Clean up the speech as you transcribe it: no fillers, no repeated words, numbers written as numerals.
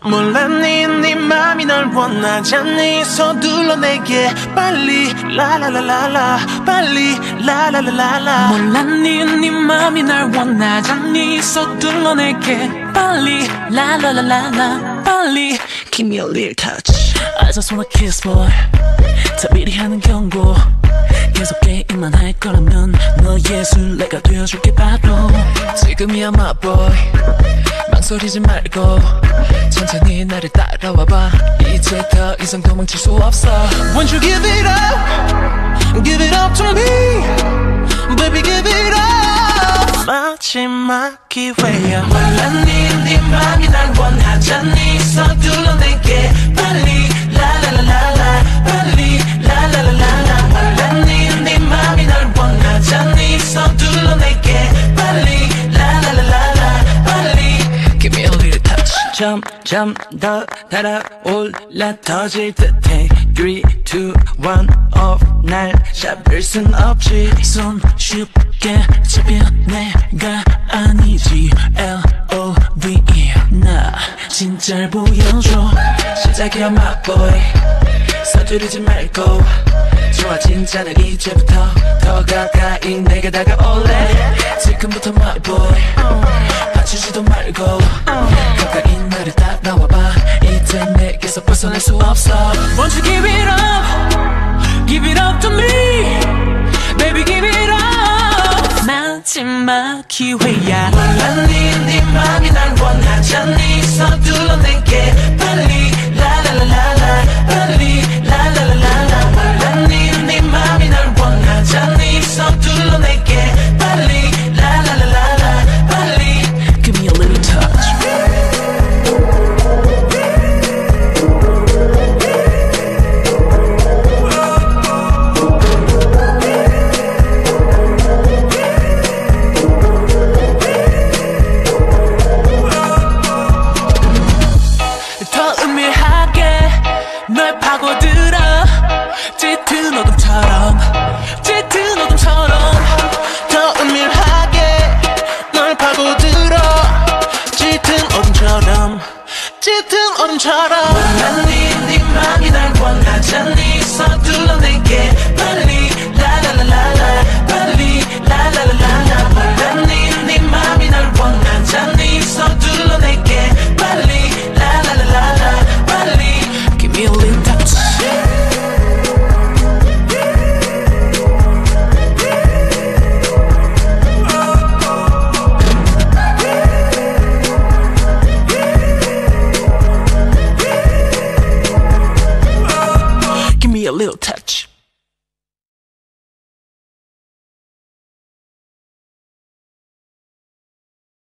몰랐니 네 맘이 날 원하잖니 서둘러 내게 빨리 라라라라라 빨리 라라라라라 몰랐니 네 맘이 날 원하잖니 서둘러 내게 빨리 라라라라라 빨리 Give me a little touch I just wanna kiss boy 다 미리 하는 경고 계속 게임만 할 거라면 너의 술래가 되어줄게 바로 지금이야 my boy 망설이지 말고 천천히 나를 따라와봐 이제 더 이상 도망칠 수 없어 Won't you give it up Give it up to me Baby give it up 마지막 기회야 몰랐니 네 맘이 날 원하잖니 서둘러 내게 빨리 라라라라라 빨리 라라라라라 몰랐니 네 맘이 날 원하잖니 서둘러 내게 빨리 라라라라라 빨리 Give me a little touch 점점 더 달아올라 터질 듯해 3, 2, 1 off 날 잡을 순 없지 손 쉽게 잡혀 내가 아니지 L.O.V.E 나 진짜를 보여줘 시작이야 my boy 서두르지 말고 좋아 진짜는 이제부터 더 가까이 내게 다가올래 지금부터 my boy 맞추지도 말고 가까이 나를 따라와봐 이제 내게서 벗어날 수 없어 Won't you give it up Give it up to me Baby give it up 마지막 기회야 몰랐니 네 맘이 날 원하잖니 서둘러 내게 빨리 라라라라라 빨리 라라라라라 몰랐니 네 맘이 날 원하잖니 서둘러 내게 빨리 라라라라라 빨리 Give me a little touch 더 은밀하게 널 파고들어 짙은 어둠처럼 짙은 어둠처럼 더 은밀하게 널 파고들어 짙은 어둠처럼 짙은 어둠처럼 몰랐니 네 맘이 날 원하잖니 서둘러 내게